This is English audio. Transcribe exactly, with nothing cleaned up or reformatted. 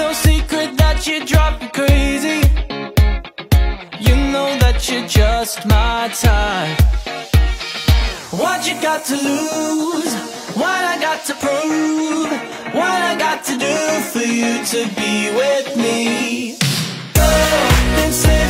no secret that you drive me crazy. You know that you're just my type. What you got to lose? What I got to prove? What I got to do for you to be with me? Oh, then say